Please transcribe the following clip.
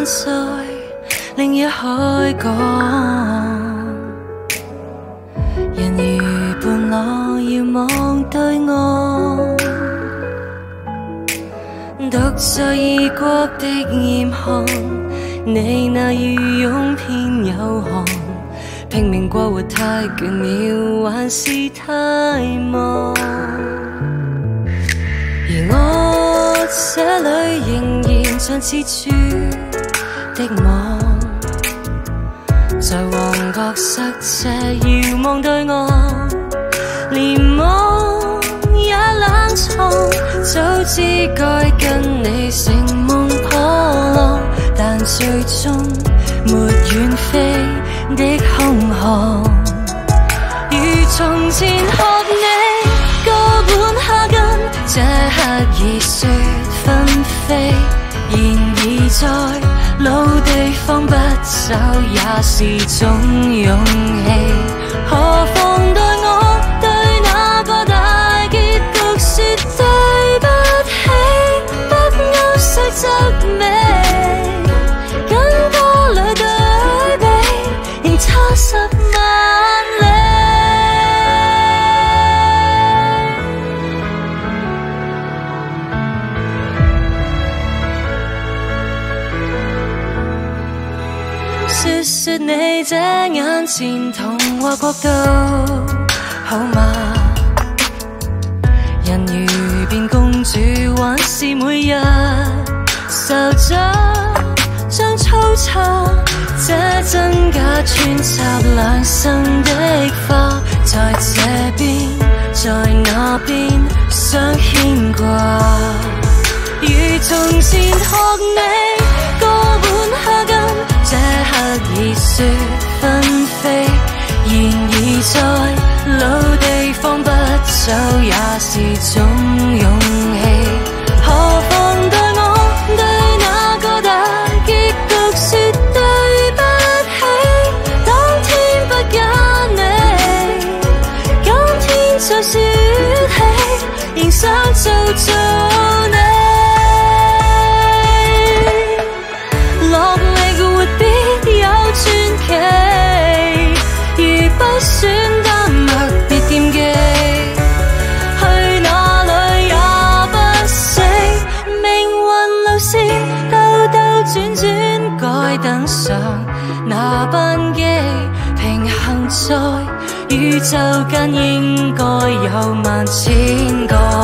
眼在另一海港，人如伴浪遙望對岸，獨在異國的嚴寒，你那羽絨偏有寒，拼命過活太倦了，還是太忙。而我這裏仍然像蜘蛛的網，在旺角塞車遙望對岸，連夢也冷藏。早知該跟你乘夢破浪，但最終沒遠飛的空巷。如從前學你高本哈根，這刻已雪紛飛，然而在老地方不走也是種勇氣。何況對我對那個大結局說對不起，不勾須執尾，跟歌裏對比，仍差10萬里。說你這眼前童話國度好嗎？人如變公主，還是每日受着將粗糙這真假穿插兩生的花，在這邊在那邊相牽掛。如從前學你哥本哈根，這刻已雪紛飛，然而在老地方不走也是種勇氣。何況對我對那個大結局說對不起，當天不揀你，今天再說起，仍想做你。落力活必有傳奇，如不選丹麥別惦記，去哪裏也不死。命運路線兜兜轉轉，該登上那班機，平衡在宇宙間應該有萬千個。